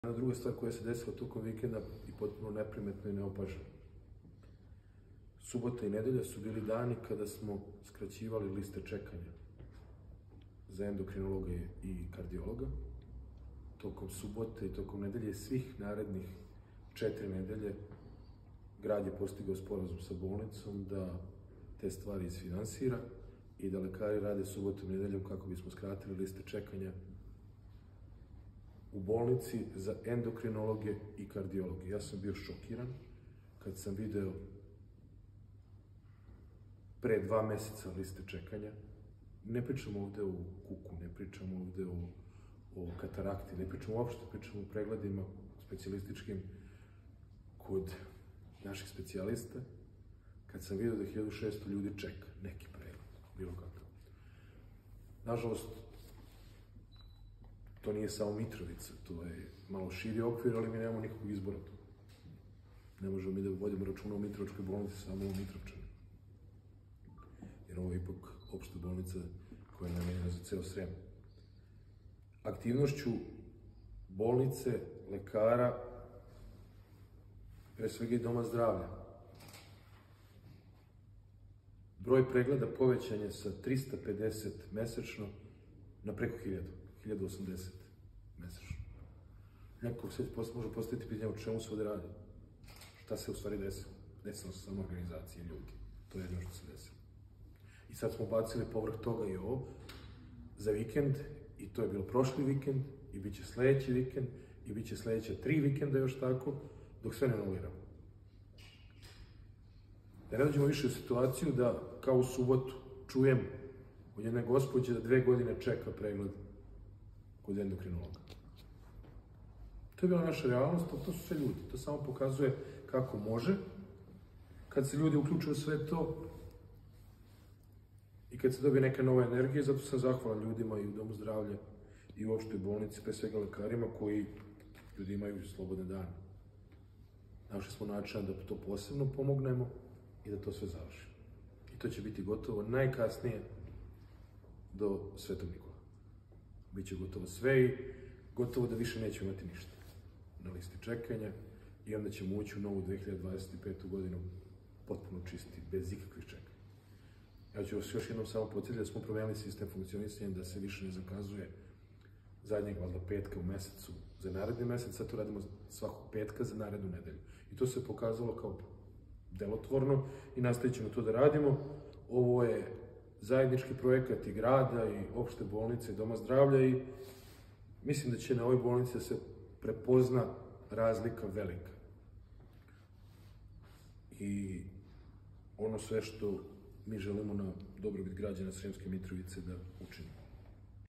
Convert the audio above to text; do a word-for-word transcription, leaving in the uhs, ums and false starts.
Jedna druga stvar koja se desila tokom vikenda i potpuno neprimetno i neopaženo. Subota i nedelja su bili dani kada smo skraćivali liste čekanja za endokrinologa i kardiologa. Tokom subote i tokom nedelje svih narednih četiri nedelje grad je postigao sporazum sa bolnicom da te stvari isfinansira i da lekari rade subotom i nedeljom kako bismo skratili liste čekanja u bolnici za endokrinologe i kardiologe. Ja sam bio šokiran kad sam video pre dva meseca liste čekanja. Ne pričamo ovde o kuku, ne pričamo ovde o, o katarakti, ne pričamo uopšte, pričamo o pregledima specijalističkim kod naših specijalista. Kad sam video da hiljadu šesto ljudi čeka neki pregled, bilo kakav. Nažalost, to nije samo Mitrovica, to je malo širi okvir, ali mi nemamo nikakvog izbora tu. Ne možemo mi da vodimo računa o Mitrovičkoj bolnici, samo o Mitrovčani. Jer ovo je ipak opšta bolnica koja je namenjena za ceo Srem. Aktivnošću bolnice, lekara, pre svega i doma zdravlja, broj pregleda povećan je sa trista pedeset mesečno na preko hiljadu. hiljadu osamdeset mesečno. Neko se može postaviti pitanje o čemu se ovde radi. Šta se u stvari desilo? Desilo se samo organizacije ljudi. To je jedno što se desilo. I sad smo bacili povrh toga i ovo za vikend, i to je bilo prošli vikend, i bit će sledeći vikend, i bit će sledeća tri vikenda još tako, dok sve ne anuliramo. Da ne dođemo više u situaciju da, kao u subotu, čujem od jedne gospođe da dve godine čeka pregled kod endokrinologa. To je bila naša realnost, ali to su sve ljudi. To samo pokazuje kako može. Kad se ljudi uključuju sve to i kad se dobije neka nova energija, zato sam zahvalan ljudima i u domu zdravlja i u opštoj bolnici, pre svega lekarima koji ljudi imaju slobodne dane. Našli smo način da to posebno pomognemo i da to sve završimo. I to će biti gotovo najkasnije do Svetog Nikole. Biće gotovo sve i gotovo da više nećemo imati ništa na listi čekanja i onda ćemo ući u novu dve hiljade dvadeset petu godinu potpuno čisti, bez ikakvih čekanja. Ja ću vas još jednom samo podsjetiti da smo promenili sistem funkcionisanja, da se više ne zakazuje zadnjeg valjda petka u mesecu za naredni mesec, sad to radimo svakog petka za narednu nedelju. I to se pokazalo kao delotvorno i nastavit ćemo to da radimo. Ovo je zajednički projekat i grada i opšte bolnice i doma zdravlja i mislim da će na ovoj bolnici da se prepozna razlika velika. I ono sve što mi želimo na dobrobit građana Sremske Mitrovice da učinimo.